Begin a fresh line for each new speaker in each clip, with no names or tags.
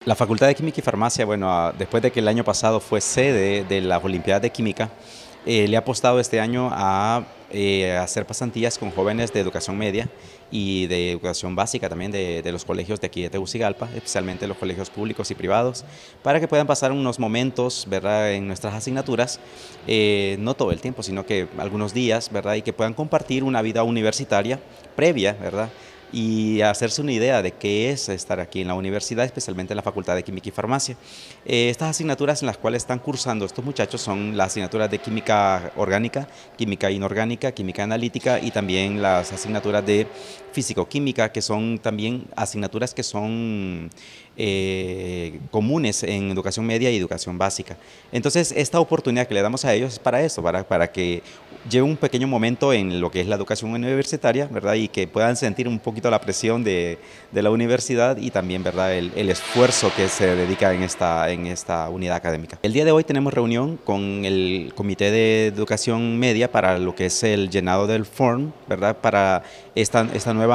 La Facultad de Química y Farmacia, bueno, después de que el año pasado fue sede de las Olimpiadas de Química, le ha apostado este año a hacer pasantías con jóvenes de educación media y de educación básica también de los colegios de aquí de Tegucigalpa, especialmente los colegios públicos y privados, para que puedan pasar unos momentos, ¿verdad?, en nuestras asignaturas, no todo el tiempo, sino que algunos días, ¿verdad?, y que puedan compartir una vida universitaria previa, ¿verdad?, y hacerse una idea de qué es estar aquí en la universidad, especialmente en la Facultad de Química y Farmacia. Estas asignaturas en las cuales están cursando estos muchachos son las asignaturas de química orgánica, química inorgánica, química analítica y también las asignaturas de físico-química, que son también asignaturas que son comunes en educación media y educación básica. Entonces, esta oportunidad que le damos a ellos es para eso, para que lleven un pequeño momento en lo que es la educación universitaria, ¿verdad? Y que puedan sentir un poquito la presión de la universidad y también, ¿verdad?, el esfuerzo que se dedica en esta unidad académica. El día de hoy tenemos reunión con el Comité de Educación Media para lo que es el llenado del form, ¿verdad?, para esta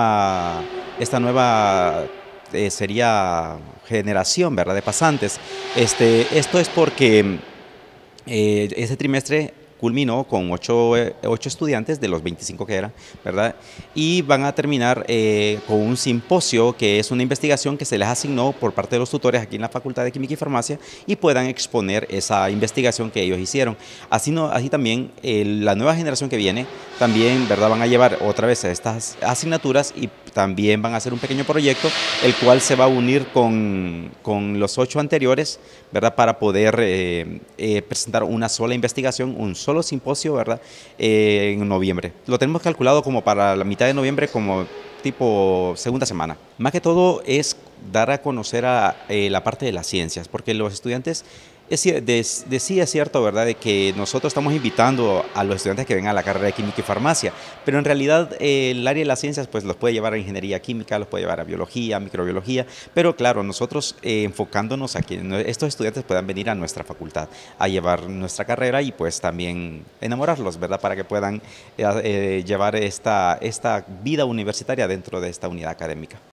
nueva sería generación, ¿verdad?, de pasantes. Esto es porque este trimestre culminó con 8 estudiantes de los 25 que eran, ¿verdad? Y van a terminar con un simposio que es una investigación que se les asignó por parte de los tutores aquí en la Facultad de Química y Farmacia y puedan exponer esa investigación que ellos hicieron. Así también la nueva generación que viene también, ¿verdad?, van a llevar otra vez estas asignaturas y también van a hacer un pequeño proyecto, el cual se va a unir con los 8 anteriores, ¿verdad?, para poder presentar una sola investigación, un solo simposio, ¿verdad?, en noviembre. Lo tenemos calculado como para la mitad de noviembre, como tipo segunda semana. Más que todo es dar a conocer la parte de las ciencias, porque los estudiantes, sí es cierto, ¿verdad?, de que nosotros estamos invitando a los estudiantes que vengan a la carrera de Química y Farmacia, pero en realidad el área de las ciencias pues los puede llevar a Ingeniería Química, los puede llevar a Biología, Microbiología, pero claro, nosotros enfocándonos a que estos estudiantes puedan venir a nuestra facultad a llevar nuestra carrera y pues también enamorarlos, ¿verdad?, para que puedan llevar esta vida universitaria dentro de esta unidad académica.